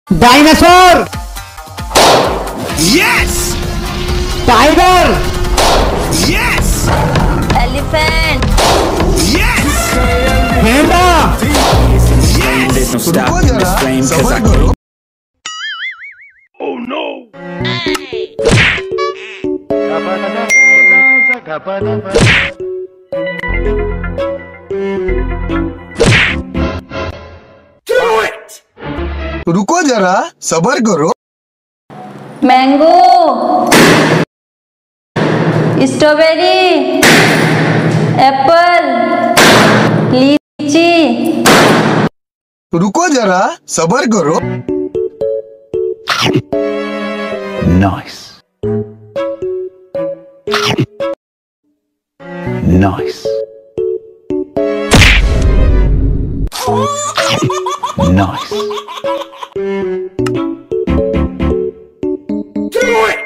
dinosaur, Yes! tiger, Yes! Elephant. Yes! Ganda. Yes! No stopping this flame 'cause I can't. Oh no! Do it! रुको जरा सबर करो। Mango. Strawberry. Apple. Lychee. रुको जरा सबर करो। Nice. Nice. Nice. Do it!